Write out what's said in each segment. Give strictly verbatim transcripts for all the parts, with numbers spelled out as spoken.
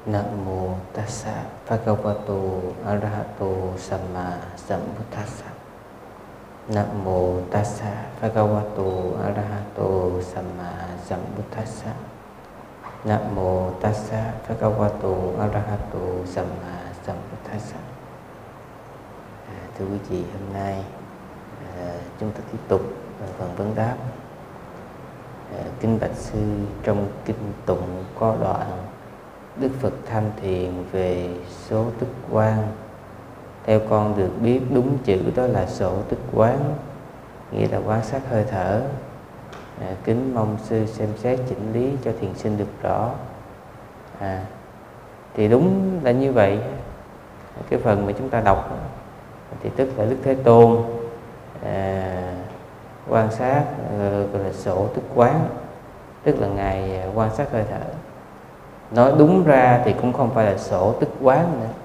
Namo tassa bhagavato arahato samma sambuddhassa. Namo tassa bhagavato arahato samma sambuddhassa. Namo tassa bhagavato arahato samma sambuddhassa. À, thưa quý vị, hôm nay à, chúng ta tiếp tục phần vấn đáp. À, kính bạch sư, trong kinh tụng có đoạn Đức Phật tham thiền về số tức quán. Theo con được biết, đúng chữ đó là số tức quán, nghĩa là quan sát hơi thở. À, kính mong sư xem xét chỉnh lý cho thiền sinh được rõ. À, thì đúng là như vậy. Cái phần mà chúng ta đọc thì tức là Đức Thế Tôn à, quan sát gọi là sổ tức quán, tức là Ngài quan sát hơi thở. Nói đúng ra thì cũng không phải là sổ tức quán nữa.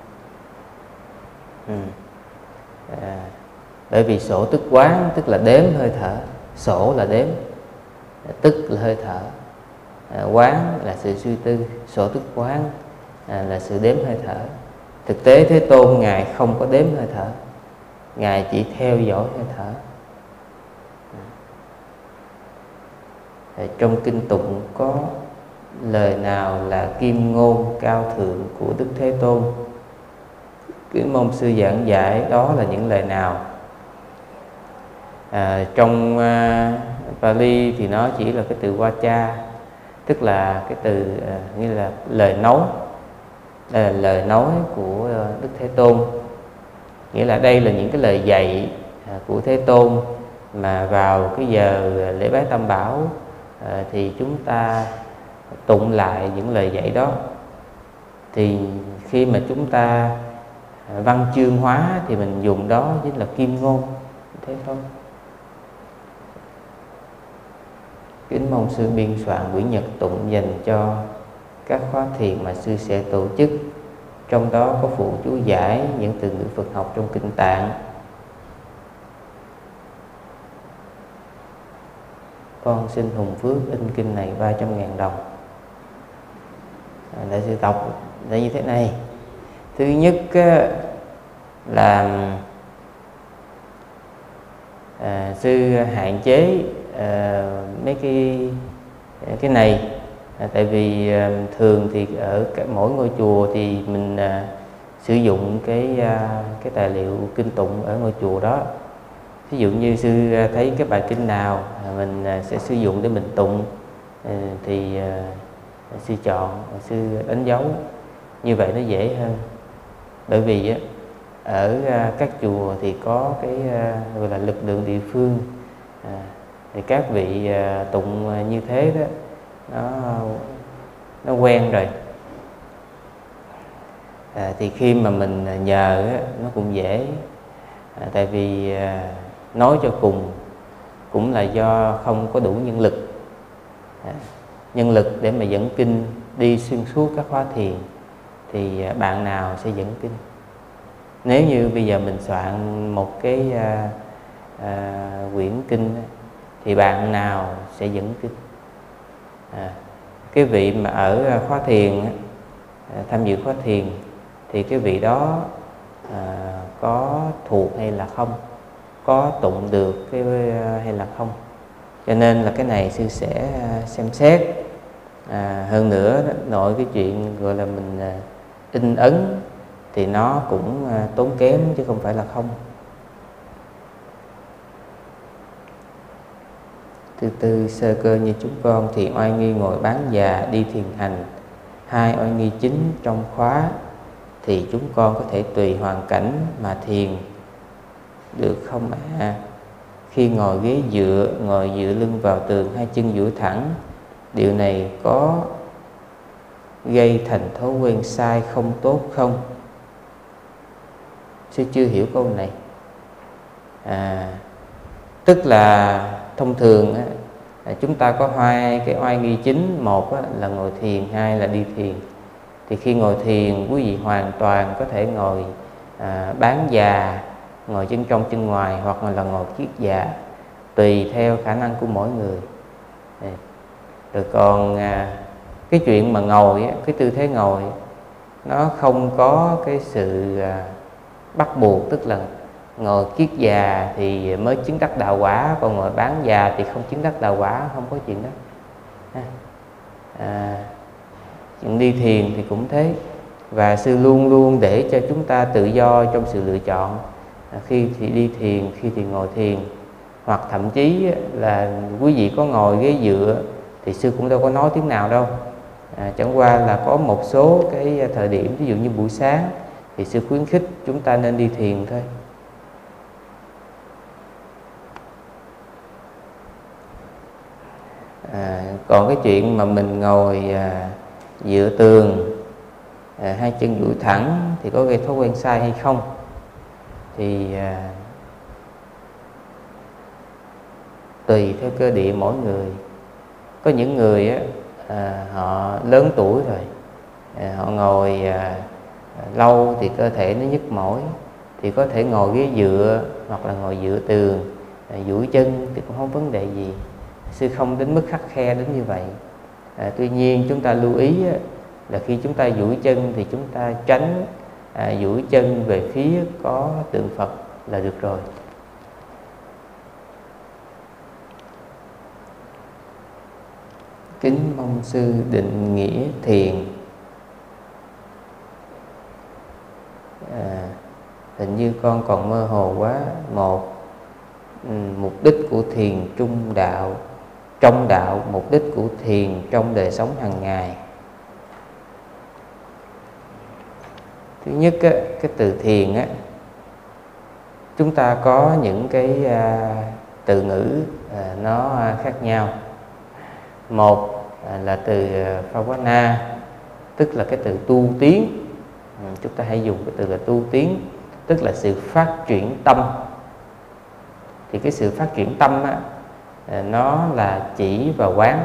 ừ. à, Bởi vì sổ tức quán tức là đếm hơi thở, sổ là đếm, tức là hơi thở, à, quán là sự suy tư. Sổ tức quán à, là sự đếm hơi thở. Thực tế Thế Tôn Ngài không có đếm hơi thở, Ngài chỉ theo dõi hơi thở. à, Trong kinh tụng có lời nào là kim ngôn cao thượng của Đức Thế Tôn? Kính mong sư giảng giải đó là những lời nào? À, trong uh, Pali thì nó chỉ là cái từ Vacha, tức là cái từ uh, như là lời nói. Đây là lời nói của uh, Đức Thế Tôn, nghĩa là đây là những cái lời dạy uh, của Thế Tôn mà vào cái giờ lễ bái Tam Bảo uh, thì chúng ta tụng lại những lời dạy đó. Thì khi mà chúng ta văn chương hóa thì mình dùng đó chính là kim ngôn, thế thôi. Kính mong sư biên soạn quyển nhật tụng dành cho các khóa thiền mà sư sẽ tổ chức, trong đó có phụ chú giải những từ ngữ Phật học trong kinh Tạng. Con xin Hùng Phước in kinh này ba trăm ngàn đồng. Đại sư đọc là như thế này. Thứ nhất là à, sư hạn chế à, mấy cái cái này à, tại vì à, thường thì ở mỗi ngôi chùa thì mình à, sử dụng cái à, cái tài liệu kinh tụng ở ngôi chùa đó. Ví dụ như sư thấy cái bài kinh nào à, mình à, sẽ sử dụng để mình tụng à, thì à, sư chọn, sư đánh dấu như vậy nó dễ hơn. Bởi vì á, ở các chùa thì có cái gọi là lực lượng địa phương, à, thì các vị tụng như thế đó nó nó quen rồi, à, thì khi mà mình nhờ á, nó cũng dễ. à, tại vì à, nói cho cùng cũng là do không có đủ nhân lực, à, nhân lực để mà dẫn kinh đi xuyên suốt các khóa thiền thì bạn nào sẽ dẫn kinh. Nếu như bây giờ mình soạn một cái à, à, quyển kinh thì bạn nào sẽ dẫn kinh? à, Cái vị mà ở khóa thiền à, tham dự khóa thiền thì cái vị đó à, có thuộc hay là không, có tụng được cái hay là không. Cho nên là cái này sư sẽ xem xét. À, hơn nữa nội cái chuyện gọi là mình à, in ấn thì nó cũng à, tốn kém chứ không phải là không. Thứ tư, sơ cơ như chúng con thì oai nghi ngồi bán già đi thiền hành, hai oai nghi chính trong khóa thì chúng con có thể tùy hoàn cảnh mà thiền được không ạ? À? Khi ngồi ghế dựa, ngồi dựa lưng vào tường, hai chân duỗi thẳng, điều này có gây thành thói quen sai không tốt không? Sư chưa hiểu câu này. À, tức là thông thường á, chúng ta có hai cái oai nghi chính. Một á, là ngồi thiền, hai là đi thiền. Thì khi ngồi thiền, quý vị hoàn toàn có thể ngồi à, bán già, ngồi chân trong chân ngoài, hoặc là ngồi kiết già, tùy theo khả năng của mỗi người. Rồi còn à, cái chuyện mà ngồi, cái tư thế ngồi nó không có cái sự bắt buộc, tức là ngồi kiết già thì mới chứng đắc đạo quả, còn ngồi bán già thì không chứng đắc đạo quả, không có chuyện đó. À, chuyện đi thiền thì cũng thế, và sư luôn luôn để cho chúng ta tự do trong sự lựa chọn, à, khi thì đi thiền, khi thì ngồi thiền, hoặc thậm chí là quý vị có ngồi ghế dựa thì sư cũng đâu có nói tiếng nào đâu. À, chẳng qua là có một số cái thời điểm, ví dụ như buổi sáng thì sư khuyến khích chúng ta nên đi thiền thôi. À, còn cái chuyện mà mình ngồi à, dựa tường, à, hai chân duỗi thẳng thì có gây thói quen sai hay không, thì à, tùy theo cơ địa mỗi người. Có những người á, à, họ lớn tuổi rồi, à, họ ngồi à, lâu thì cơ thể nó nhức mỏi, thì có thể ngồi ghế dựa hoặc là ngồi dựa tường, à, duỗi chân thì cũng không vấn đề gì. Sư không đến mức khắt khe đến như vậy. À, tuy nhiên chúng ta lưu ý á, là khi chúng ta duỗi chân thì chúng ta tránh à, duỗi chân về phía có tượng Phật là được rồi. Kính mong sư định nghĩa thiền. À, hình như con còn mơ hồ quá. Một, mục đích của thiền trung đạo, trong đạo, mục đích của thiền trong đời sống hàng ngày. Thứ nhất á, cái từ thiền á, chúng ta có những cái à, từ ngữ à, nó khác nhau. Một à, là từ Phavana, tức là cái từ tu tiến. Ừ, chúng ta hay dùng cái từ là tu tiến, tức là sự phát triển tâm. Thì cái sự phát triển tâm á, nó là chỉ và quán.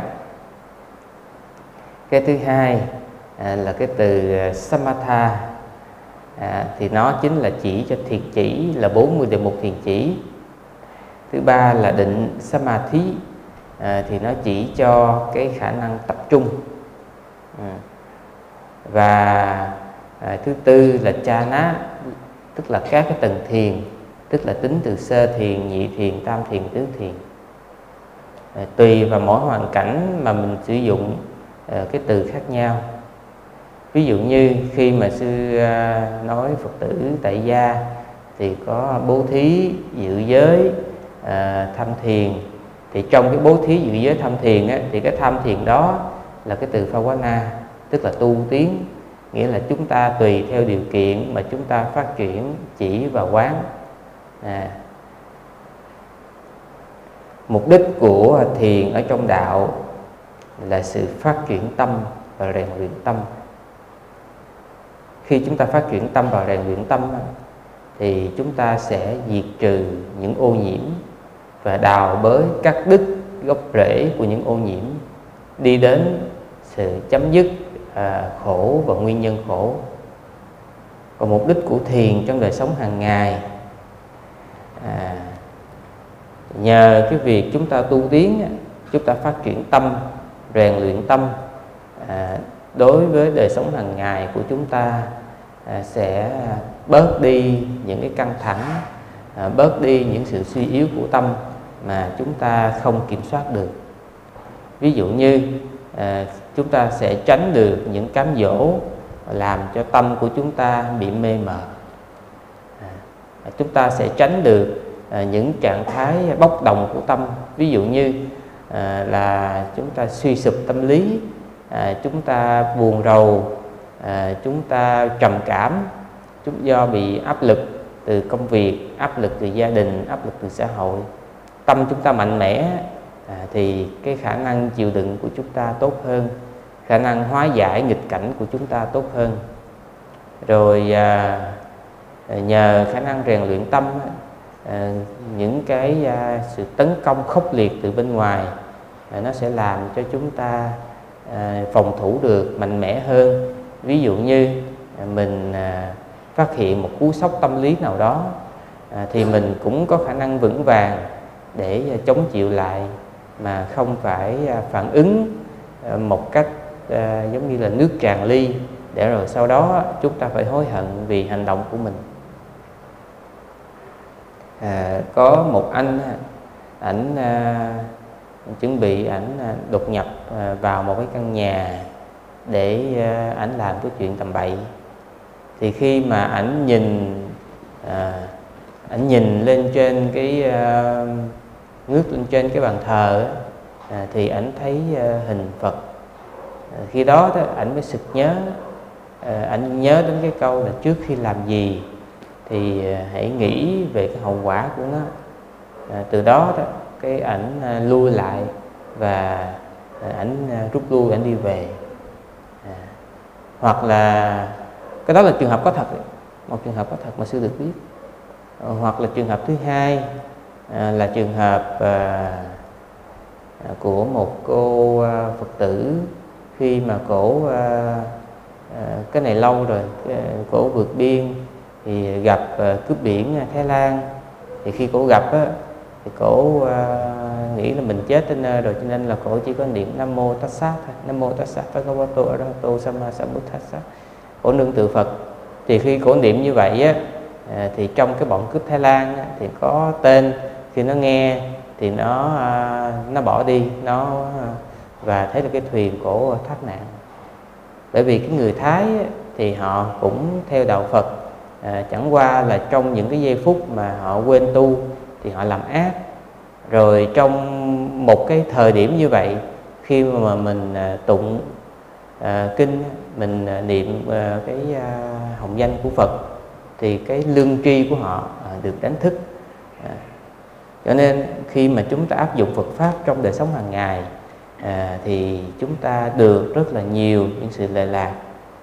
Cái thứ hai à, là cái từ Samatha, à, thì nó chính là chỉ cho thiền chỉ, là bốn mươi đề mục thiền chỉ. Thứ ba là định Samadhi, à, thì nó chỉ cho cái khả năng tập trung. à. Và à, thứ tư là Chana, tức là các cái tầng thiền, tức là tính từ sơ thiền, nhị thiền, tam thiền, tứ thiền. À, tùy vào mỗi hoàn cảnh mà mình sử dụng à, cái từ khác nhau. Ví dụ như khi mà sư à, nói Phật tử tại gia thì có bố thí, dự giới, à, tham thiền. Thì trong cái bố thí, dự giới, tham thiền á, thì cái tham thiền đó là cái từ Phavana, tức là tu tiến. Nghĩa là chúng ta tùy theo điều kiện mà chúng ta phát triển chỉ và quán. À, mục đích của thiền ở trong đạo là sự phát triển tâm và rèn luyện tâm. Khi chúng ta phát triển tâm và rèn luyện tâm thì chúng ta sẽ diệt trừ những ô nhiễm và đào bới, cắt đứt gốc rễ của những ô nhiễm, đi đến sự chấm dứt à, khổ và nguyên nhân khổ. Còn mục đích của thiền trong đời sống hàng ngày, à, nhờ cái việc chúng ta tu tiến, chúng ta phát triển tâm, rèn luyện tâm, à, đối với đời sống hàng ngày của chúng ta à, sẽ bớt đi những cái căng thẳng, à, bớt đi những sự suy yếu của tâm mà chúng ta không kiểm soát được. Ví dụ như à, chúng ta sẽ tránh được những cám dỗ làm cho tâm của chúng ta bị mê mờ. À, chúng ta sẽ tránh được à, những trạng thái bốc đồng của tâm. Ví dụ như à, là chúng ta suy sụp tâm lý, à, chúng ta buồn rầu, à, chúng ta trầm cảm, chúng do bị áp lực từ công việc, áp lực từ gia đình, áp lực từ xã hội. Tâm chúng ta mạnh mẽ à, thì cái khả năng chịu đựng của chúng ta tốt hơn, khả năng hóa giải nghịch cảnh của chúng ta tốt hơn. Rồi à, nhờ khả năng rèn luyện tâm, à, những cái à, sự tấn công khốc liệt từ bên ngoài à, nó sẽ làm cho chúng ta à, phòng thủ được mạnh mẽ hơn. Ví dụ như à, mình à, phát hiện một cú sốc tâm lý nào đó à, thì mình cũng có khả năng vững vàng để à, chống chịu lại, mà không phải à, phản ứng à, một cách à, giống như là nước tràn ly, để rồi sau đó chúng ta phải hối hận vì hành động của mình. À, có một anh ảnh à, chuẩn bị ảnh à, đột nhập à, vào một cái căn nhà để à, ảnh làm cái chuyện tầm bậy. Thì khi mà ảnh nhìn à, ảnh nhìn lên trên cái à, ngước lên trên cái bàn thờ à, thì ảnh thấy à, hình Phật. À, khi đó đó ảnh mới sực nhớ, à, ảnh nhớ đến cái câu là trước khi làm gì thì à, hãy nghĩ về cái hậu quả của nó. À, từ đó đó cái ảnh à, lui lại và à, ảnh à, rút lui, ảnh đi về. À, hoặc là cái đó là trường hợp có thật, một trường hợp có thật mà sư được biết. À, hoặc là trường hợp thứ hai à, là trường hợp à, của một cô à, Phật tử khi mà cổ à, à, cái này lâu rồi, cổ vượt biên thì gặp à, cướp biển Thái Lan. Thì khi cổ gặp á, thì cổ à, nghĩ là mình chết đến nơi rồi, cho nên là cổ chỉ có niệm Nam Mô Tassa thôi, Nam Mô Tassa Bhagavato Arahato Samma Sambuddhassa, cổ nương tựa Phật. Thì khi cổ niệm như vậy á, à, thì trong cái bọn cướp Thái Lan á, thì có tên, khi nó nghe thì nó à, nó bỏ đi, nó à, và thấy là cái thuyền cổ thoát nạn. Bởi vì cái người Thái á, thì họ cũng theo đạo Phật, à, chẳng qua là trong những cái giây phút mà họ quên tu thì họ làm ác. Rồi trong một cái thời điểm như vậy, khi mà mình à, tụng à, kinh, mình à, niệm à, cái à, hồng danh của Phật, thì cái lương tri của họ à, được đánh thức. À, cho nên khi mà chúng ta áp dụng Phật Pháp trong đời sống hàng ngày à, thì chúng ta được rất là nhiều những sự lệ lạc.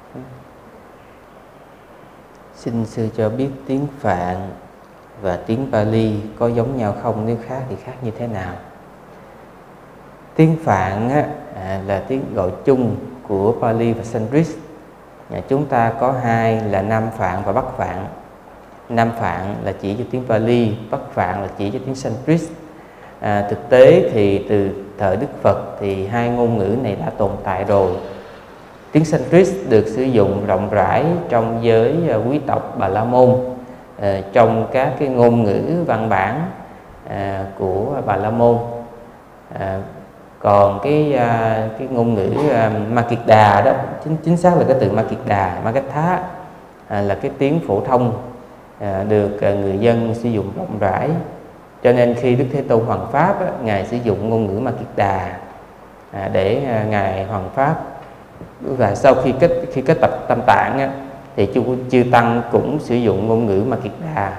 Xin sư cho biết tiếng Phạn và tiếng Pali có giống nhau không? Nếu khác thì khác như thế nào? Tiếng Phạn á, à, là tiếng gọi chung của Pali và Sanskrit. À, chúng ta có hai là Nam Phạn và Bắc Phạn. Nam Phạn là chỉ cho tiếng Pali, Bắc Phạn là chỉ cho tiếng Sanskrit. À, thực tế thì từ thời Đức Phật thì hai ngôn ngữ này đã tồn tại rồi. Tiếng Sanskrit được sử dụng rộng rãi trong giới quý tộc Bà La Môn, à, trong các cái ngôn ngữ văn bản à, của Bà La Môn. À, còn cái à, cái ngôn ngữ à, Makida đó, chính chính xác là cái từ Makida, Magatha à, là cái tiếng phổ thông à, được à, người dân sử dụng rộng rãi. Cho nên khi Đức Thế Tôn hoằng pháp á, ngài sử dụng ngôn ngữ Makida à, để à, ngài hoằng pháp. Và sau khi kết khi kết tập Tam Tạng á, thì chư, chư tăng cũng sử dụng ngôn ngữ Makida.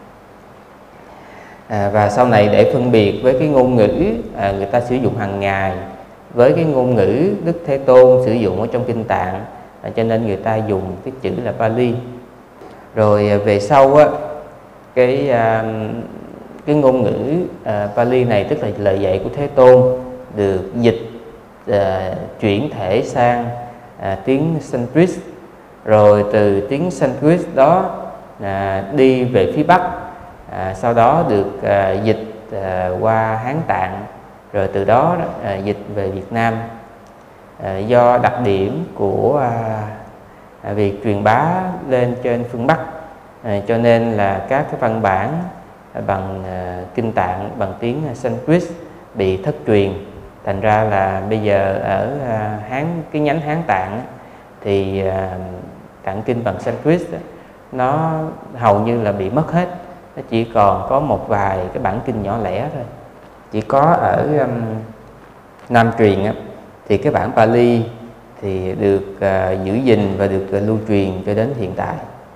À, và sau này để phân biệt với cái ngôn ngữ à, người ta sử dụng hàng ngày với cái ngôn ngữ Đức Thế Tôn sử dụng ở trong Kinh Tạng, à, cho nên người ta dùng cái chữ là Pali. Rồi à, về sau á, cái à, cái ngôn ngữ à, Pali này, tức là lời dạy của Thế Tôn, được dịch à, chuyển thể sang à, tiếng Sanskrit. Rồi từ tiếng Sanskrit đó à, đi về phía Bắc, à, sau đó được à, dịch à, qua Hán Tạng, rồi từ đó à, dịch về Việt Nam. À, do đặc điểm của à, à, việc truyền bá lên trên phương Bắc, à, cho nên là các cái văn bản à, bằng à, Kinh Tạng bằng tiếng Sanskrit bị thất truyền. Thành ra là bây giờ ở à, Hán, cái nhánh Hán Tạng á, thì à, tạng kinh bằng Sanskrit á, nó hầu như là bị mất hết. Nó chỉ còn có một vài cái bản kinh nhỏ lẻ thôi. Chỉ có ở um, Nam truyền á, thì cái bản Pali thì được uh, giữ gìn và được uh, lưu truyền cho đến hiện tại.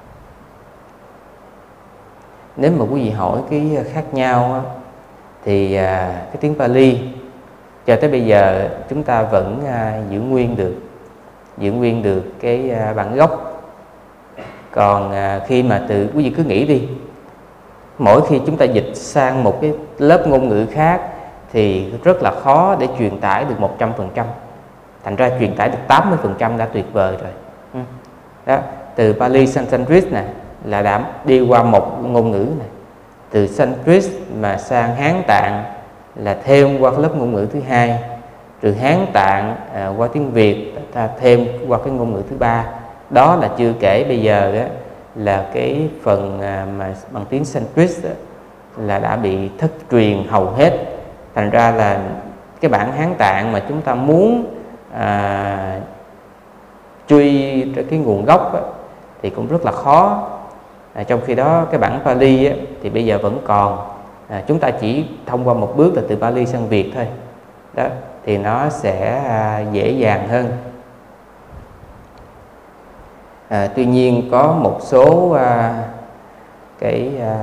Nếu mà quý vị hỏi cái khác nhau á, thì uh, cái tiếng Pali cho tới bây giờ chúng ta vẫn uh, giữ nguyên được giữ nguyên được cái uh, bản gốc. Còn uh, khi mà từ quý vị cứ nghĩ đi, mỗi khi chúng ta dịch sang một cái lớp ngôn ngữ khác thì rất là khó để truyền tải được một trăm phần trăm. Thành ra truyền tải được tám mươi phần trăm đã tuyệt vời rồi. Ừ. Đó, từ Pali sang Sanskrit này là đã đi qua một ngôn ngữ này. Từ Sanskrit mà sang Hán Tạng là thêm qua lớp ngôn ngữ thứ hai. từ Hán Tạng à, qua tiếng Việt, ta thêm qua cái ngôn ngữ thứ ba. Đó là chưa kể bây giờ á, là cái phần à, mà bằng tiếng Sanskrit á, là đã bị thất truyền hầu hết. Thành ra là cái bản Hán Tạng mà chúng ta muốn à, truy cái nguồn gốc á, thì cũng rất là khó. À, trong khi đó cái bản Pali á, thì bây giờ vẫn còn. À, chúng ta chỉ thông qua một bước là từ Pali sang Việt thôi. Đó, thì nó sẽ à, dễ dàng hơn. À, tuy nhiên có một số à, cái à,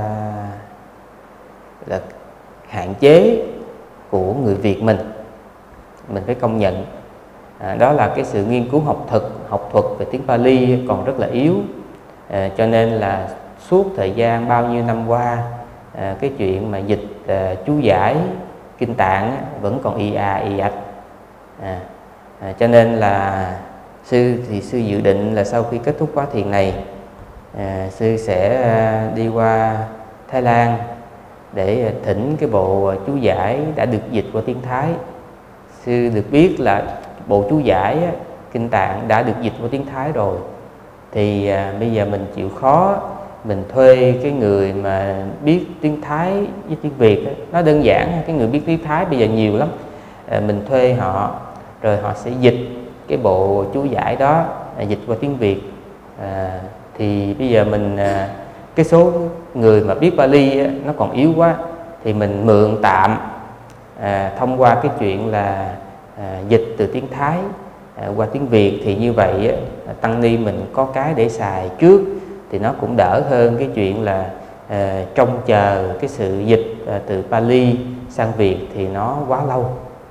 là hạn chế của người Việt mình, mình phải công nhận. À, đó là cái sự nghiên cứu học thực, học thuật về tiếng Pali còn rất là yếu. À, cho nên là suốt thời gian bao nhiêu năm qua, à, cái chuyện mà dịch à, chú giải kinh Tạng vẫn còn ì à ì ạch. À, à, cho nên là sư thì sư dự định là sau khi kết thúc khóa thiền này, à, sư sẽ à, đi qua Thái Lan để thỉnh cái bộ chú giải đã được dịch qua tiếng Thái. Sư được biết là bộ chú giải á, kinh Tạng đã được dịch qua tiếng Thái rồi. Thì à, bây giờ mình chịu khó, mình thuê cái người mà biết tiếng Thái với tiếng Việt á, nó đơn giản. Cái người biết tiếng Thái bây giờ nhiều lắm. À, mình thuê họ, rồi họ sẽ dịch cái bộ chú giải đó, à, dịch qua tiếng Việt. À, thì bây giờ mình à, cái số người mà biết Pali á, nó còn yếu quá, thì mình mượn tạm à, thông qua cái chuyện là à, dịch từ tiếng Thái à, qua tiếng Việt. Thì như vậy á, tăng ni mình có cái để xài trước, thì nó cũng đỡ hơn cái chuyện là à, trông chờ cái sự dịch à, từ Pali sang Việt thì nó quá lâu.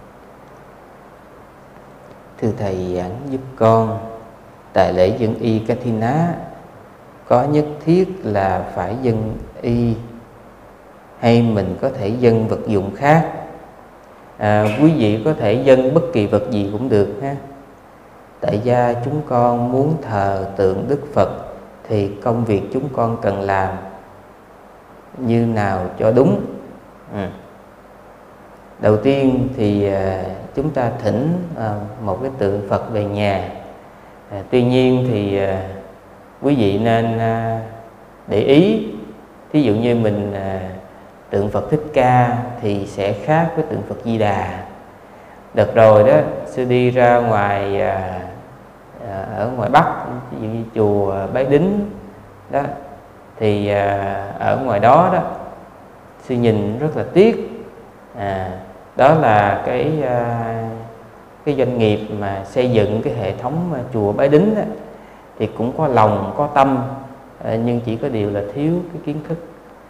Thưa Thầy giảng giúp con, tại lễ dân y Kathina có nhất thiết là phải dâng y hay mình có thể dâng vật dụng khác? À, quý vị có thể dâng bất kỳ vật gì cũng được ha. Tại gia chúng con muốn thờ tượng Đức Phật thì công việc chúng con cần làm như nào cho đúng? Ừ. Đầu tiên thì à, chúng ta thỉnh à, một cái tượng Phật về nhà. À, tuy nhiên thì à, quý vị nên à, để ý, thí dụ như mình à, tượng Phật Thích Ca thì sẽ khác với tượng Phật Di Đà. Đợt rồi đó, sư đi ra ngoài à, à, ở ngoài Bắc, ví dụ như chùa Bái Đính đó, thì à, ở ngoài đó đó, sư nhìn rất là tiếc. À, đó là cái à, cái doanh nghiệp mà xây dựng cái hệ thống à, chùa Bái Đính đó, thì cũng có lòng, có tâm, à, nhưng chỉ có điều là thiếu cái kiến thức.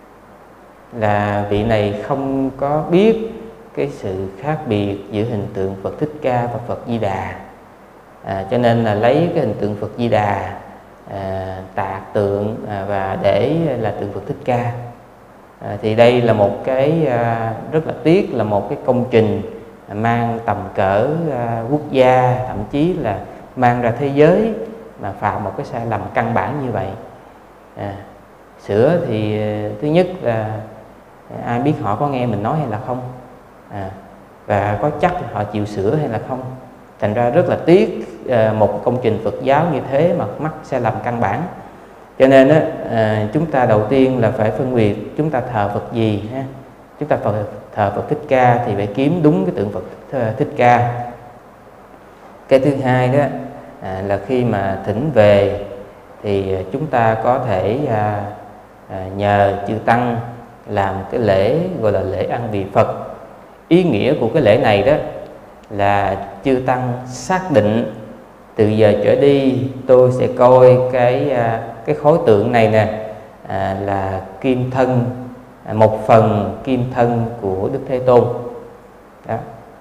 Là vị này không có biết cái sự khác biệt giữa hình tượng Phật Thích Ca và Phật Di Đà. À, cho nên là lấy cái hình tượng Phật Di Đà à, tạc tượng à, và để là tượng Phật Thích Ca. À, thì đây là một cái à, rất là tiếc, là một cái công trình à, mang tầm cỡ à, quốc gia, thậm chí là mang ra thế giới, mà phạm một cái sai lầm căn bản như vậy. À, sửa thì thứ nhất là ai biết họ có nghe mình nói hay là không, à, và có chắc họ chịu sửa hay là không. Thành ra rất là tiếc à, một công trình Phật giáo như thế mà mắc sai lầm căn bản. Cho nên á, à, chúng ta đầu tiên là phải phân biệt chúng ta thờ Phật gì ha. Chúng ta Phật, thờ Phật Thích Ca thì phải kiếm đúng cái tượng Phật Thích Ca. Cái thứ hai đó à, là khi mà thỉnh về thì chúng ta có thể à, à, nhờ chư tăng làm cái lễ gọi là lễ ăn vị Phật. Ý nghĩa của cái lễ này đó là chư tăng xác định từ giờ trở đi tôi sẽ coi cái cái khối tượng này nè à, là kim thân, à, một phần kim thân của Đức Thế Tôn. Đó.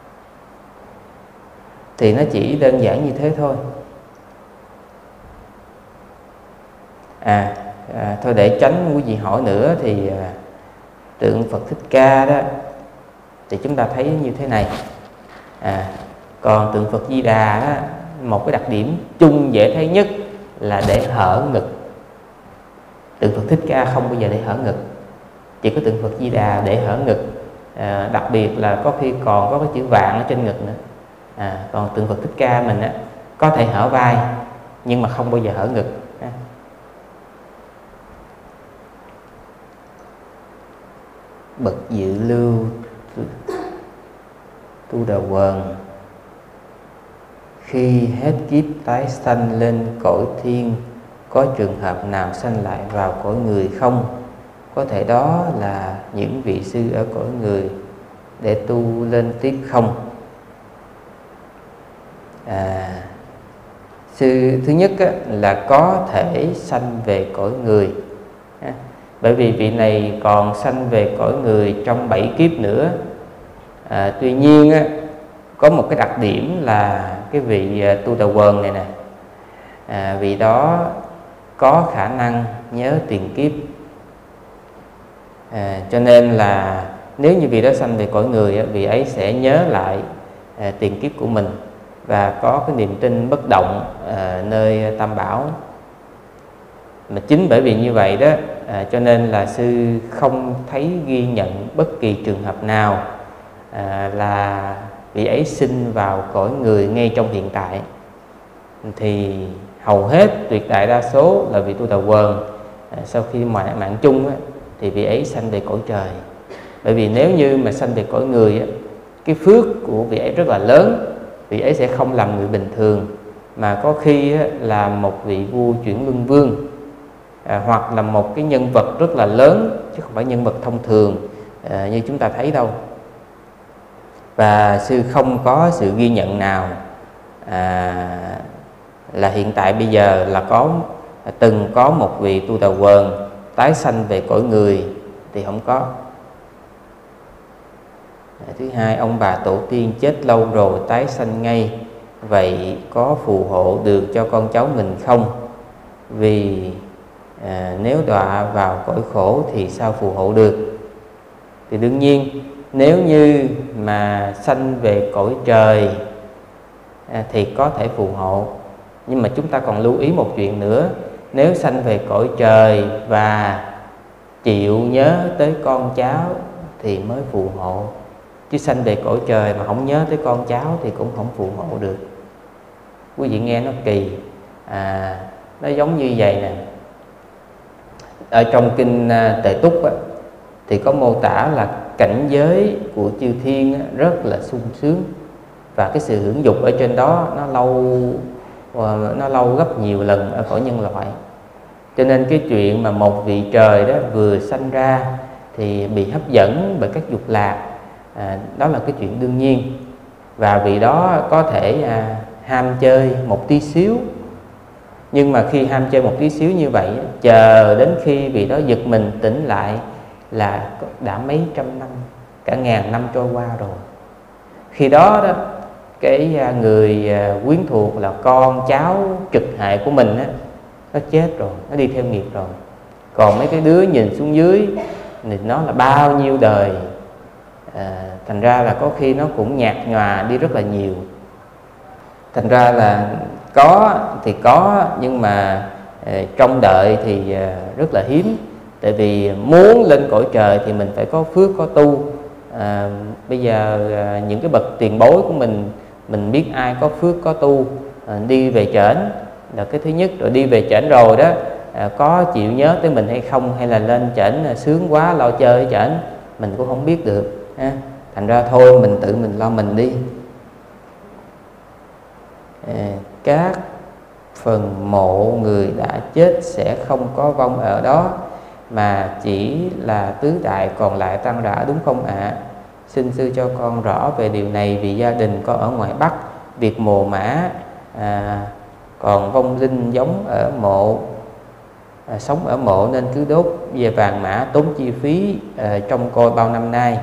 Thì nó chỉ đơn giản như thế thôi. À, à thôi để tránh quý vị hỏi nữa thì à, tượng Phật Thích Ca đó thì chúng ta thấy như thế này. À, còn tượng Phật Di Đà đó, một cái đặc điểm chung dễ thấy nhất là để hở ngực. Tượng Phật Thích Ca không bao giờ để hở ngực, chỉ có tượng Phật Di Đà để hở ngực. À, đặc biệt là có khi còn có cái chữ vạn ở trên ngực nữa. À, còn tượng Phật Thích Ca mình á, có thể hở vai nhưng mà không bao giờ hở ngực. À. Bậc dự lưu Tu Đà Quần, khi hết kiếp tái sanh lên cõi thiên, có trường hợp nào sanh lại vào cõi người không? Có thể đó là những vị sư ở cõi người để tu lên tiếp không? À, sư thứ nhất á, là có thể sanh về cõi người, à, bởi vì vị này còn sanh về cõi người trong bảy kiếp nữa. À, tuy nhiên á, có một cái đặc điểm là cái vị Tu Đà Quần này nè, à, vị đó có khả năng nhớ tiền kiếp. À, cho nên là nếu như vị đó sanh về cõi người, vị ấy sẽ nhớ lại à, tiền kiếp của mình và có cái niềm tin bất động à, nơi Tam Bảo. Mà chính bởi vì như vậy đó, à, cho nên là sư không thấy ghi nhận bất kỳ trường hợp nào à, là vị ấy sinh vào cõi người ngay trong hiện tại. Thì hầu hết, tuyệt đại đa số là vị Tu Đà Quần à, sau khi mạng, mạng chung á, thì vị ấy sanh về cõi trời. Bởi vì nếu như mà sanh về cõi người á, cái phước của vị ấy rất là lớn, vị ấy sẽ không làm người bình thường, mà có khi á, là một vị vua chuyển luân vương, à, hoặc là một cái nhân vật rất là lớn, chứ không phải nhân vật thông thường à, như chúng ta thấy đâu. Và sư không có sự ghi nhận nào à, là hiện tại bây giờ là có từng có một vị Tu Đà Quần tái sanh về cõi người, thì không có. Thứ hai, ông bà tổ tiên chết lâu rồi tái sanh ngay, vậy có phù hộ được cho con cháu mình không? Vì à, nếu đọa vào cõi khổ thì sao phù hộ được? Thì đương nhiên nếu như mà sanh về cõi trời à, thì có thể phù hộ. Nhưng mà chúng ta còn lưu ý một chuyện nữa, nếu sanh về cõi trời và chịu nhớ tới con cháu thì mới phù hộ. Chứ sanh về cõi trời mà không nhớ tới con cháu thì cũng không phù hộ được. Quý vị nghe nó kỳ, à, nó giống như vậy nè. Ở trong kinh Tề Túc á, thì có mô tả là cảnh giới của chư thiên á, rất là sung sướng, và cái sự hưởng dục ở trên đó nó lâu nó lâu gấp nhiều lần ở cõi nhân loại. Cho nên cái chuyện mà một vị trời đó vừa sanh ra thì bị hấp dẫn bởi các dục lạc, à, đó là cái chuyện đương nhiên. Và vị đó có thể à, ham chơi một tí xíu, nhưng mà khi ham chơi một tí xíu như vậy, chờ đến khi vị đó giật mình tỉnh lại là đã mấy trăm năm, cả ngàn năm trôi qua rồi. Khi đó đó, cái người quyến thuộc là con cháu trực hệ của mình á, nó chết rồi, nó đi theo nghiệp rồi. Còn mấy cái đứa nhìn xuống dưới thì nó là bao nhiêu đời, à, thành ra là có khi nó cũng nhạt nhòa đi rất là nhiều. Thành ra là có thì có, nhưng mà à, trong đợi thì à, rất là hiếm. Tại vì muốn lên cõi trời thì mình phải có phước, có tu. à, Bây giờ à, những cái bậc tiền bối của mình, mình biết ai có phước, có tu, à, đi về trển là cái thứ nhất. Rồi đi về trển rồi đó, à, có chịu nhớ tới mình hay không, hay là lên trển à, sướng quá lo chơi ở trển, mình cũng không biết được ha. Thành ra thôi mình tự mình lo mình đi. à, Các phần mộ người đã chết sẽ không có vong ở đó, mà chỉ là tứ đại còn lại tăng rã, đúng không ạ? À? Xin sư cho con rõ về điều này, vì gia đình có ở ngoài Bắc, việc mồ mã à, còn vong linh giống ở mộ, à, sống ở mộ nên cứ đốt về vàng mã tốn chi phí à, trông coi bao năm nay.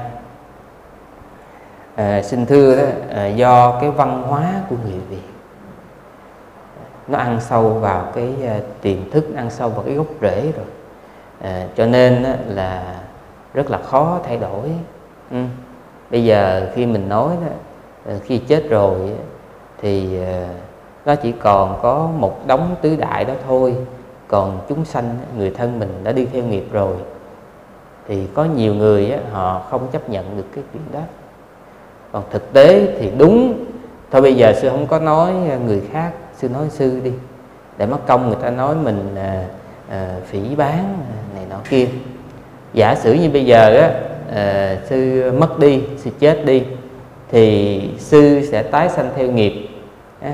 À, xin thưa đó, à, do cái văn hóa của người Việt nó ăn sâu vào cái uh, tiềm thức, ăn sâu vào cái gốc rễ rồi, à, cho nên uh, là rất là khó thay đổi. ừ. Bây giờ khi mình nói đó, uh, khi chết rồi uh, thì uh, nó chỉ còn có một đống tứ đại đó thôi, còn chúng sanh, người thân mình đã đi theo nghiệp rồi. Thì có nhiều người uh, họ không chấp nhận được cái chuyện đó. Còn thực tế thì đúng Thôi bây giờ sư không có nói người khác, sư nói sư đi, để mất công người ta nói mình à, à, phỉ báng này nọ kia. Giả sử như bây giờ á, à, sư mất đi, sư chết đi, thì sư sẽ tái sanh theo nghiệp. À,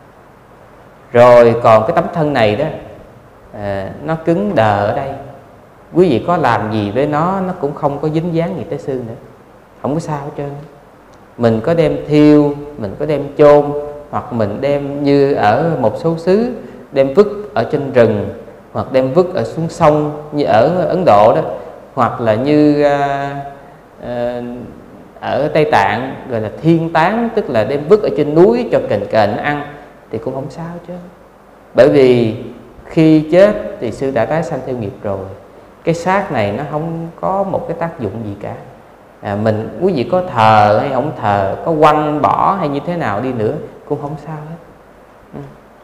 rồi còn cái tấm thân này đó, à, nó cứng đờ ở đây, quý vị có làm gì với nó, nó cũng không có dính dáng gì tới sư nữa, không có sao hết trơn. Mình có đem thiêu, mình có đem chôn, hoặc mình đem như ở một số xứ đem vứt ở trên rừng, hoặc đem vứt ở xuống sông như ở Ấn Độ đó, hoặc là như à, à, ở Tây Tạng gọi là thiên tán, tức là đem vứt ở trên núi cho kền kền nó ăn, thì cũng không sao chứ. Bởi vì khi chết thì sư đã tái sanh theo nghiệp rồi, cái xác này nó không có một cái tác dụng gì cả. À, mình quý vị có thờ hay không thờ, có quăng bỏ hay như thế nào đi nữa cũng không sao hết. Ừ.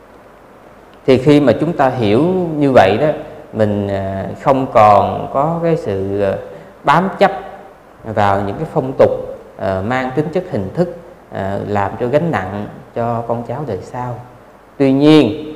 Thì khi mà chúng ta hiểu như vậy đó, mình không còn có cái sự bám chấp vào những cái phong tục uh, mang tính chất hình thức, uh, làm cho gánh nặng cho con cháu đời sau. Tuy nhiên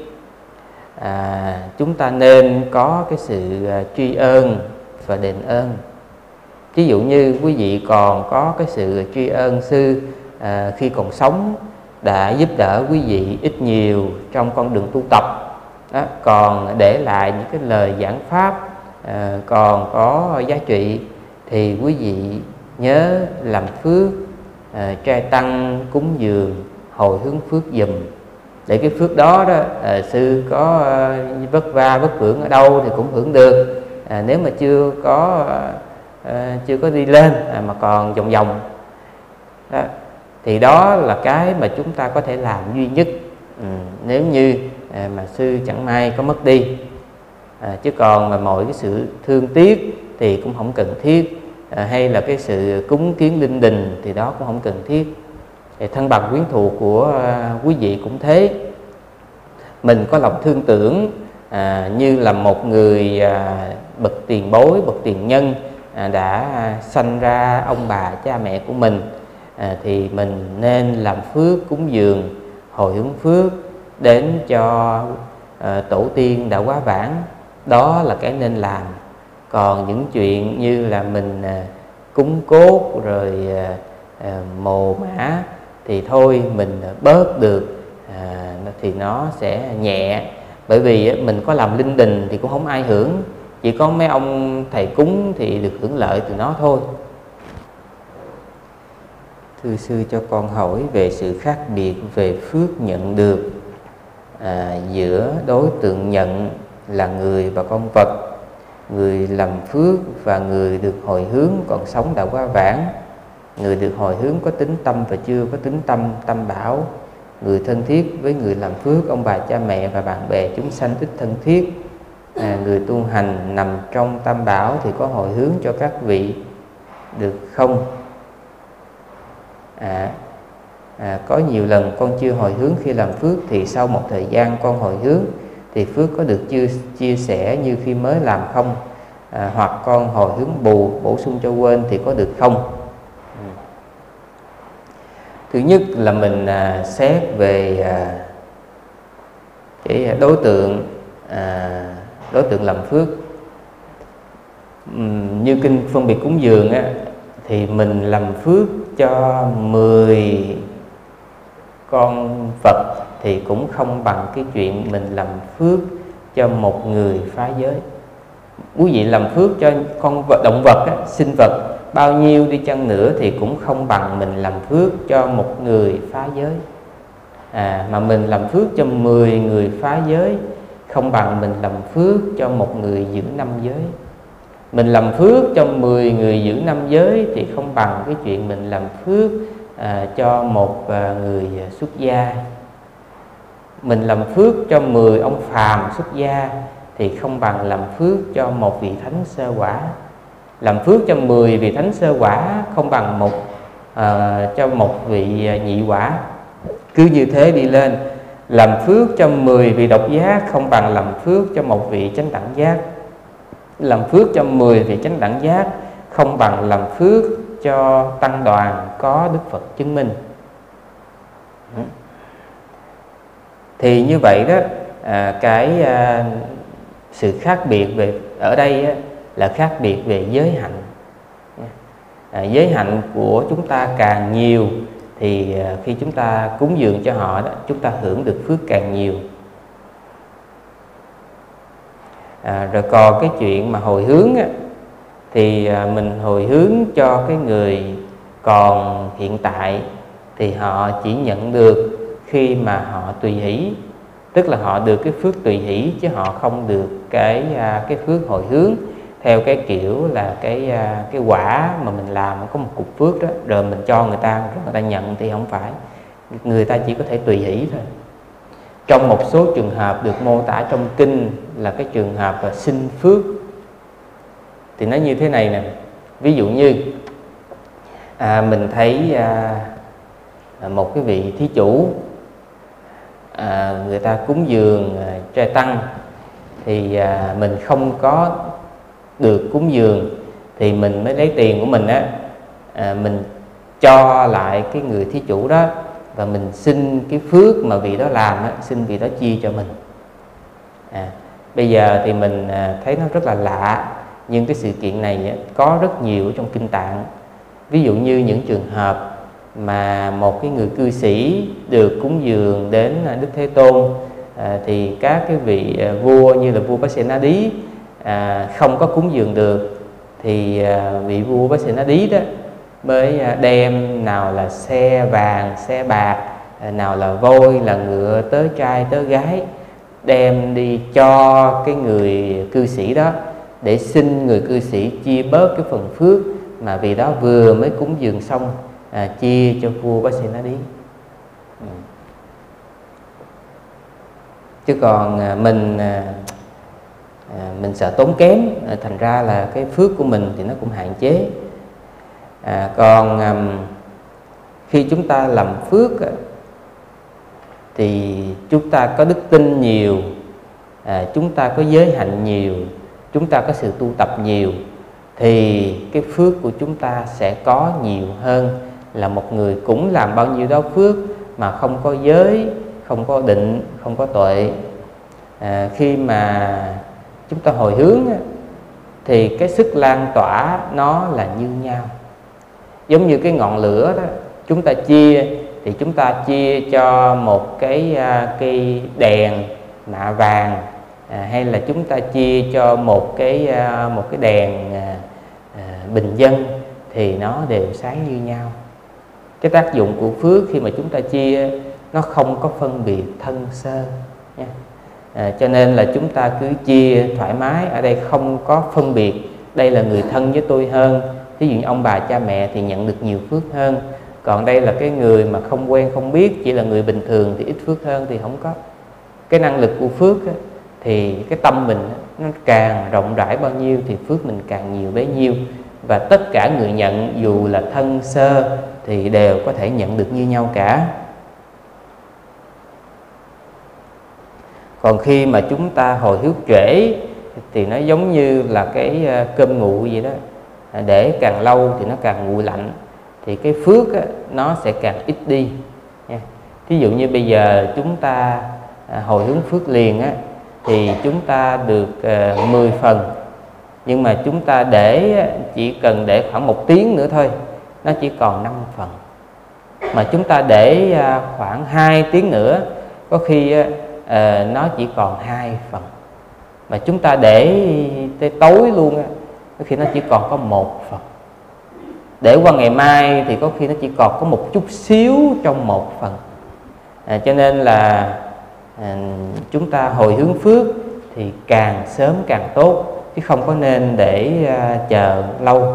à, chúng ta nên có cái sự uh, tri ân và đền ơn. Ví dụ như quý vị còn có cái sự tri ân sư à, khi còn sống đã giúp đỡ quý vị ít nhiều trong con đường tu tập đó, còn để lại những cái lời giảng pháp à, còn có giá trị, thì quý vị nhớ làm phước, à, trai tăng cúng dường, hồi hướng phước dùm. Để cái phước đó đó à, sư có à, vất va vất vưởng ở đâu thì cũng hưởng được. À, nếu mà chưa có à, chưa có đi lên à, mà còn vòng vòng đó, thì đó là cái mà chúng ta có thể làm duy nhất. Ừ, nếu như à, mà sư chẳng may có mất đi, à, chứ còn mà mọi cái sự thương tiếc thì cũng không cần thiết, à, hay là cái sự cúng kiến linh đình thì đó cũng không cần thiết. Thì thân bằng quyến thuộc của à, quý vị cũng thế. Mình có lòng thương tưởng à, như là một người à, bậc tiền bối, bậc tiền nhân à, đã sanh ra ông bà cha mẹ của mình, à, thì mình nên làm phước cúng dường, hồi hướng phước đến cho à, tổ tiên đã quá vãng. Đó là cái nên làm. Còn những chuyện như là mình à, cúng cốt rồi à, à, mồ mã thì thôi mình bớt được à, thì nó sẽ nhẹ. Bởi vì mình có làm linh đình thì cũng không ai hưởng, chỉ có mấy ông thầy cúng thì được hưởng lợi từ nó thôi. Thưa sư, cho con hỏi về sự khác biệt về phước nhận được à, giữa đối tượng nhận là người và con vật, người làm phước và người được hồi hướng còn sống đã quá vãng. Người được hồi hướng có tính tâm và chưa có tính tâm, tâm bảo. Người thân thiết với người làm phước, ông bà cha mẹ và bạn bè chúng sanh ít thân thiết. À, người tu hành nằm trong tam bảo thì có hồi hướng cho các vị được không? À, à, có nhiều lần con chưa hồi hướng khi làm phước, thì sau một thời gian con hồi hướng thì phước có được chưa chia sẻ như khi mới làm không? À, hoặc con hồi hướng bù bổ sung cho quên thì có được không? Thứ nhất là mình à, xét về à, cái đối tượng à, đối tượng làm phước. Uhm, như kinh phân biệt cúng dường á, thì mình làm phước cho mười con vật thì cũng không bằng cái chuyện mình làm phước cho một người phá giới. Quý vị làm phước cho con vật, động vật á, sinh vật bao nhiêu đi chăng nữa thì cũng không bằng mình làm phước cho một người phá giới. À, mà mình làm phước cho mười người phá giới không bằng mình làm phước cho một người giữ năm giới. Mình làm phước cho mười người giữ năm giới thì không bằng cái chuyện mình làm phước à, cho một à, người xuất gia. Mình làm phước cho mười ông phàm xuất gia thì không bằng làm phước cho một vị thánh sơ quả. Làm phước cho mười vị thánh sơ quả không bằng một à, cho một vị nhị quả. Cứ như thế đi lên. Làm phước cho mười vị độc giác không bằng làm phước cho một vị chánh đẳng giác. Làm phước cho mười vị chánh đẳng giác không bằng làm phước cho tăng đoàn có Đức Phật chứng minh. Thì như vậy đó, à, cái à, sự khác biệt về ở đây á, là khác biệt về giới hạnh. À, giới hạnh của chúng ta càng nhiều thì à, khi chúng ta cúng dường cho họ đó, chúng ta hưởng được phước càng nhiều. À, rồi còn cái chuyện mà hồi hướng á, thì à, mình hồi hướng cho cái người còn hiện tại thì họ chỉ nhận được khi mà họ tùy hỷ, tức là họ được cái phước tùy hỷ chứ họ không được cái à, cái phước hồi hướng theo cái kiểu là cái à, cái quả mà mình làm có một cục phước đó rồi mình cho người ta rồi người ta nhận, thì không phải, người ta chỉ có thể tùy hỷ thôi. Trong một số trường hợp được mô tả trong kinh là cái trường hợp là xin phước, thì nó như thế này nè. Ví dụ như à, mình thấy à, một cái vị thí chủ à, người ta cúng dường à, trai tăng, thì à, mình không có được cúng dường, thì mình mới lấy tiền của mình á, à, mình cho lại cái người thí chủ đó, và mình xin cái phước mà vị đó làm á, xin vị đó chia cho mình. À, bây giờ thì mình à, thấy nó rất là lạ, nhưng cái sự kiện này á, có rất nhiều ở trong kinh Tạng. Ví dụ như những trường hợp mà một cái người cư sĩ được cúng dường đến Đức Thế Tôn, à, thì các cái vị à, vua như là vua Pasenadi à, không có cúng dường được, thì à, vị vua Pasenadi đó mới đem nào là xe vàng, xe bạc, nào là voi, là ngựa, tớ trai, tớ gái, đem đi cho cái người cư sĩ đó để xin người cư sĩ chia bớt cái phần phước mà vì đó vừa mới cúng dường xong, à, chia cho vua Pasenadi. Ừ. Chứ còn à, mình à, mình sợ tốn kém, à, thành ra là cái phước của mình thì nó cũng hạn chế. À, còn à, khi chúng ta làm phước thì chúng ta có đức tin nhiều, à, chúng ta có giới hạnh nhiều, chúng ta có sự tu tập nhiều, thì cái phước của chúng ta sẽ có nhiều hơn là một người cũng làm bao nhiêu đó phước mà không có giới, không có định, không có tuệ. À, khi mà chúng ta hồi hướng thì cái sức lan tỏa nó là như nhau. Giống như cái ngọn lửa đó, chúng ta chia thì chúng ta chia cho một cái cây đèn mạ vàng, à, hay là chúng ta chia cho một cái một cái đèn à, à, bình dân, thì nó đều sáng như nhau. Cái tác dụng của phước khi mà chúng ta chia nó không có phân biệt thân sơ nha. À, cho nên là chúng ta cứ chia thoải mái, ở đây không có phân biệt đây là người thân với tôi hơn. Ví dụ như ông bà cha mẹ thì nhận được nhiều phước hơn, còn đây là cái người mà không quen không biết, chỉ là người bình thường thì ít phước hơn, thì không có. Cái năng lực của phước á, thì cái tâm mình á, nó càng rộng rãi bao nhiêu thì phước mình càng nhiều bấy nhiêu. Và tất cả người nhận dù là thân sơ thì đều có thể nhận được như nhau cả. Còn khi mà chúng ta hồi hướng trễ thì nó giống như là cái cơm nguội vậy đó, để càng lâu thì nó càng nguội lạnh, thì cái phước á, nó sẽ càng ít đi nha. Thí dụ như bây giờ chúng ta hồi hướng phước liền á, thì chúng ta được uh, mười phần, nhưng mà chúng ta để chỉ cần để khoảng một tiếng nữa thôi, nó chỉ còn năm phần. Mà chúng ta để uh, khoảng hai tiếng nữa, có khi uh, nó chỉ còn hai phần. Mà chúng ta để tới tối luôn á, có khi nó chỉ còn có một phần. Để qua ngày mai thì có khi nó chỉ còn có một chút xíu trong một phần. À, cho nên là à, chúng ta hồi hướng phước thì càng sớm càng tốt, chứ không có nên để à, chờ lâu.